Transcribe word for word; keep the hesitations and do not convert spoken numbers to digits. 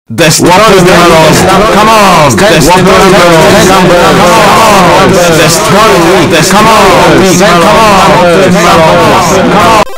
That's walk the numbers. Come on. That's walk the numbers. Come on. That's come on. Come on. Come on. Come on.